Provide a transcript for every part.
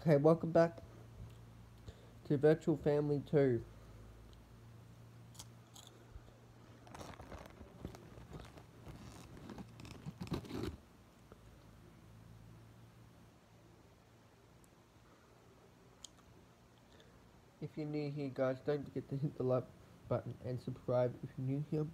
Okay, welcome back to Virtual Family 2. If you're new here, guys, don't forget to hit the like button and subscribe if you're new here.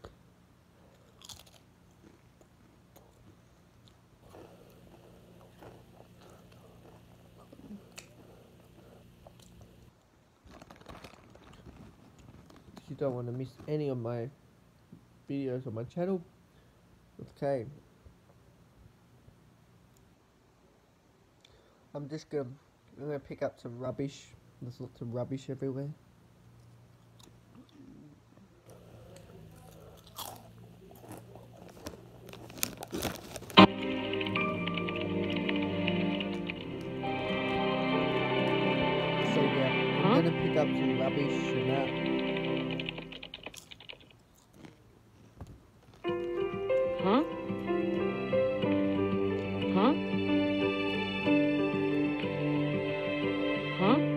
You don't want to miss any of my videos on my channel. Okay. I'm gonna pick up some rubbish. There's lots of rubbish everywhere. So yeah, I'm gonna pick up some rubbish and that. Huh? Huh? Huh?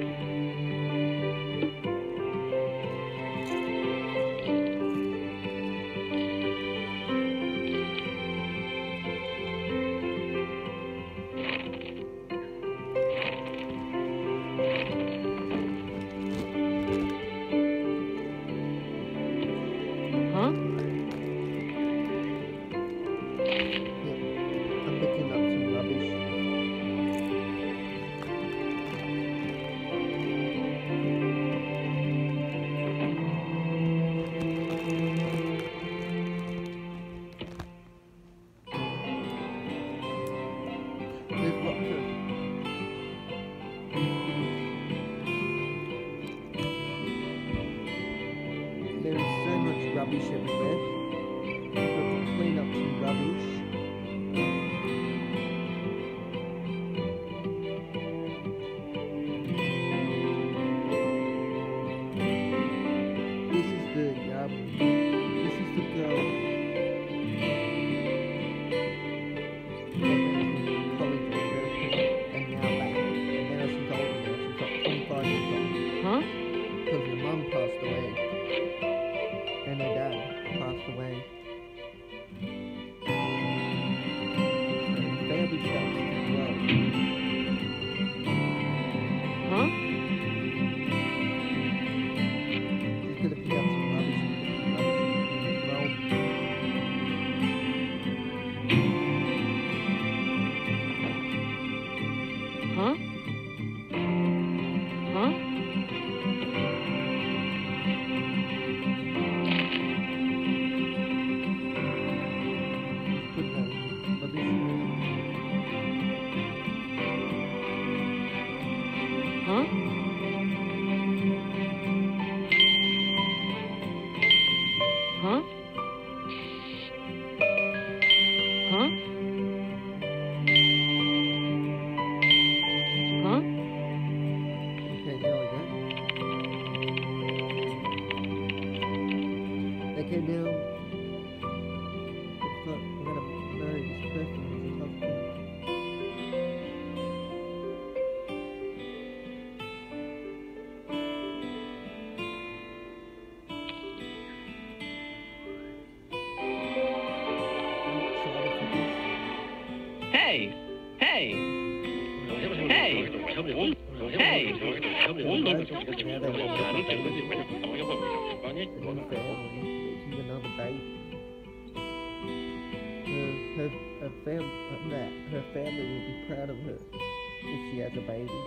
Huh? Yeah, I'm picking up some rubbish. There's lots of There is so much rubbish everywhere. I've got to clean up some rubbish. This is the girl that went to college in America and now back. And now she's older now. She's like 25 years old. Huh? Because her mum passed away. And her dad passed away. So the family starts to grow. Huh? She's gonna pick up some rubbish as well. Huh? Huh? Put that rubbish. Huh? Huh? Huh? Huh? Okay, there we go. Okay, now looks like I'm gonna marry this person as a husband. I'm excited for this. Hey! Hey! Hey! Hey! Now they want to one family, making another baby. Her family will be proud of her if she has a baby.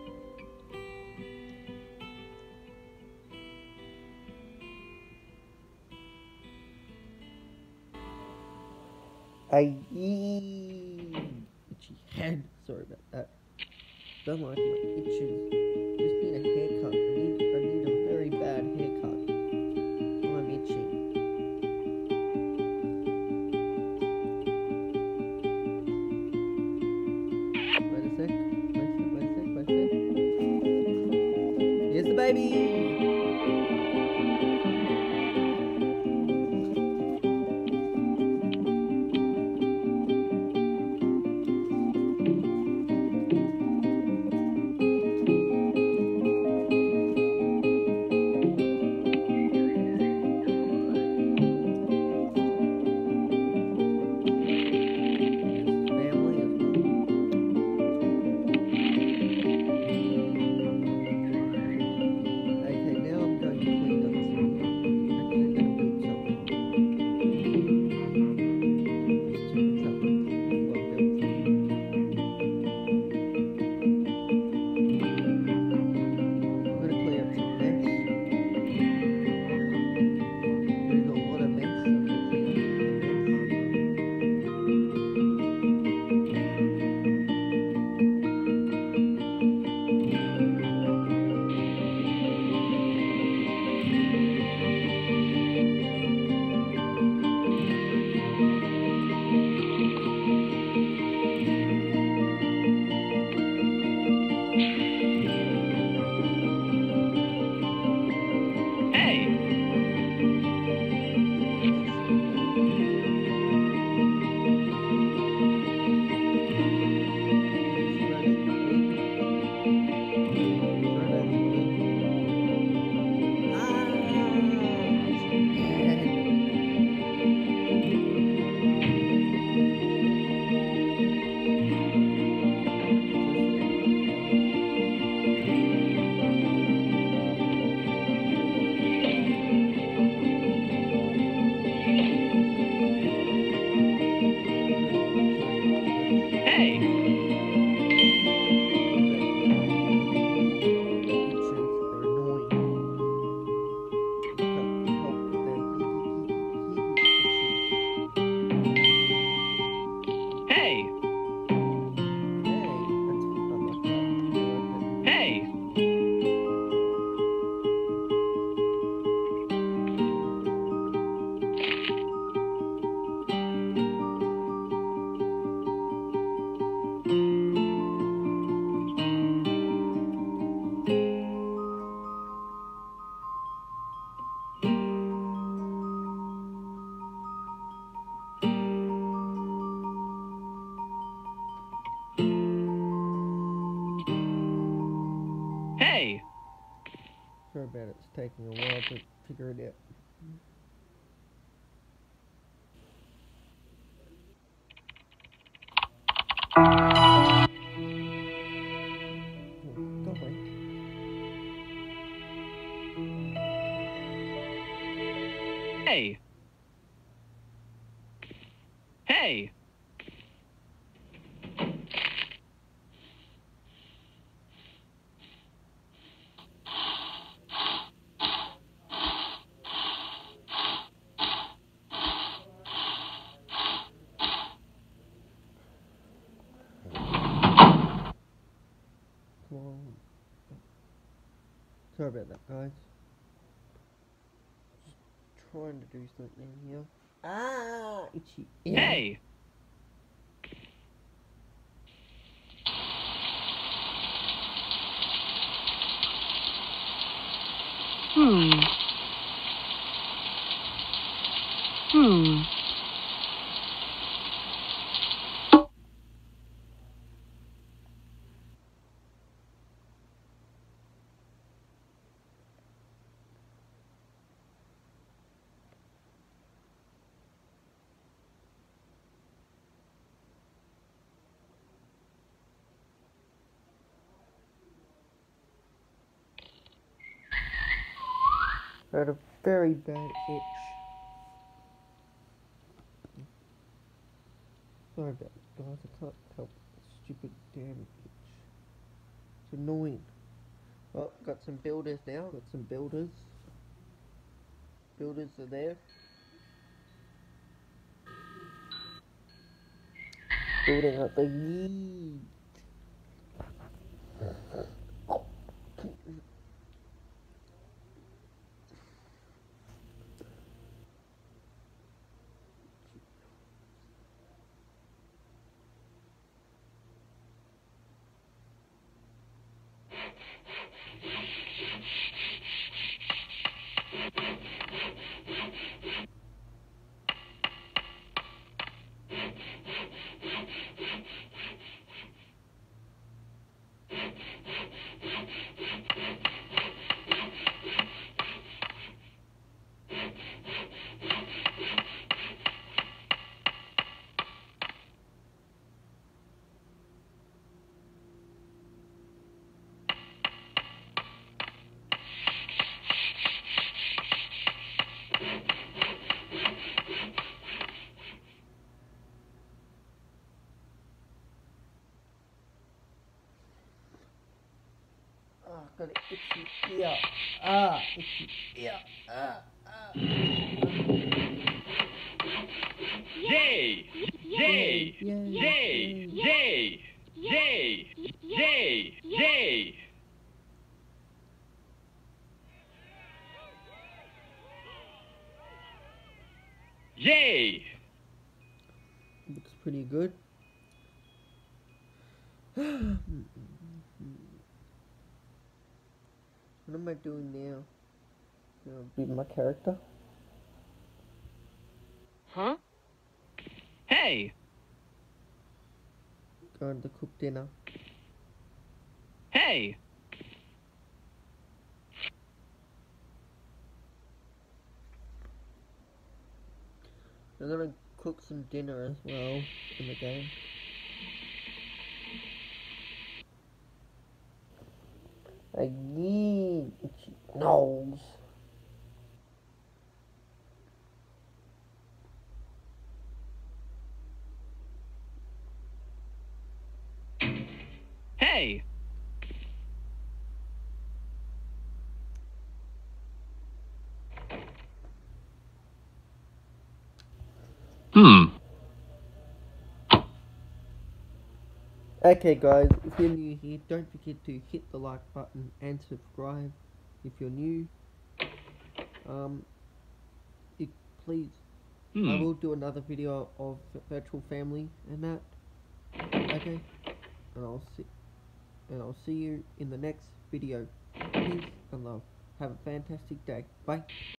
Itchy hand. Sorry about that. Don't like my itches. Just need a haircut. I need a very bad haircut. I'm itching. Wait a sec. Wait a sec. Here's the baby. taking a while to figure it out. Go away. Hey. Hey. Come on. Sorry about that, guys. Just trying to do something here. Ah, itchy. Yeah. Hey. Hmm. Hmm. I had a very bad itch. Sorry about it, guys. I can't help the stupid damn itch. It's annoying. Well, got some builders now. Got some builders. Builders are there. Building up the yeet. Oh, got an itchy ear. Ah, itchy ear. Ah, ah. Yay! Yay! Yay! Yay! Yay! Yay! Yay! Yay! Yay! Looks pretty good. What am I doing now? Be my character. Huh? Hey! Going to cook dinner. Hey! I'm gonna cook some dinner as well in the game. I need itchy nose. Hey! Okay guys, if you're new here, don't forget to hit the like button and subscribe if you're new. Please, I will do another video of virtual family and that. Okay, and I'll see you in the next video. Peace and love. Have a fantastic day. Bye.